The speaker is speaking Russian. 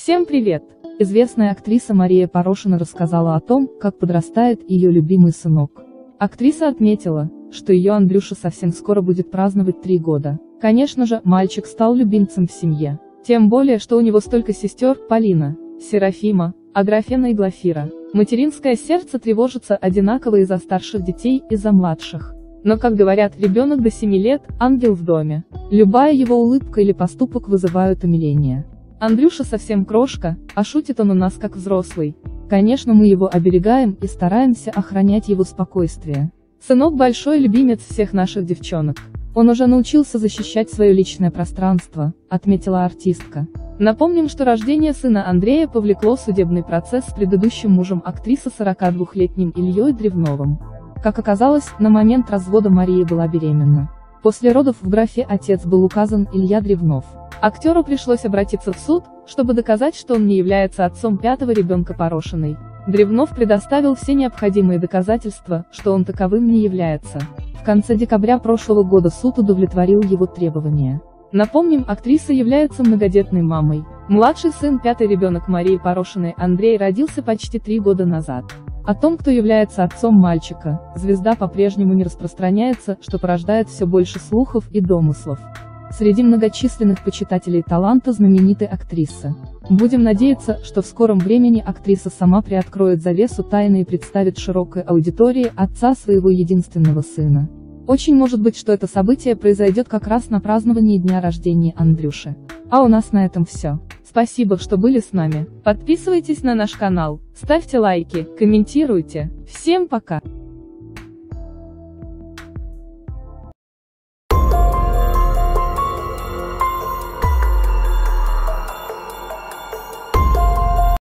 Всем привет! Известная актриса Мария Порошина рассказала о том, как подрастает ее любимый сынок. Актриса отметила, что ее Андрюша совсем скоро будет праздновать 3 года. Конечно же, мальчик стал любимцем в семье. Тем более, что у него столько сестер: Полина, Серафима, Аграфена и Глафира. Материнское сердце тревожится одинаково из-за старших детей и за младших. Но, как говорят, ребенок до 7 лет – ангел в доме. Любая его улыбка или поступок вызывают умиление. Андрюша совсем крошка, а шутит он у нас как взрослый. Конечно, мы его оберегаем и стараемся охранять его спокойствие. Сынок большой любимец всех наших девчонок. Он уже научился защищать свое личное пространство, отметила артистка. Напомним, что рождение сына Андрея повлекло судебный процесс с предыдущим мужем актрисы 42-летним Ильей Древновым. Как оказалось, на момент развода Мария была беременна. После родов в графе «отец» был указан Илья Древнов. Актеру пришлось обратиться в суд, чтобы доказать, что он не является отцом 5-го ребенка Порошиной. Древнов предоставил все необходимые доказательства, что он таковым не является. В конце декабря прошлого года суд удовлетворил его требования. Напомним, актриса является многодетной мамой. Младший сын, 5-й ребенок Марии Порошиной, Андрей, родился почти 3 года назад. О том, кто является отцом мальчика, звезда по-прежнему не распространяется, что порождает все больше слухов и домыслов. Среди многочисленных почитателей таланта знаменитой актрисы. Будем надеяться, что в скором времени актриса сама приоткроет завесу тайны и представит широкой аудитории отца своего единственного сына. Очень может быть, что это событие произойдет как раз на праздновании дня рождения Андрюши. А у нас на этом все. Спасибо, что были с нами. Подписывайтесь на наш канал, ставьте лайки, комментируйте. Всем пока!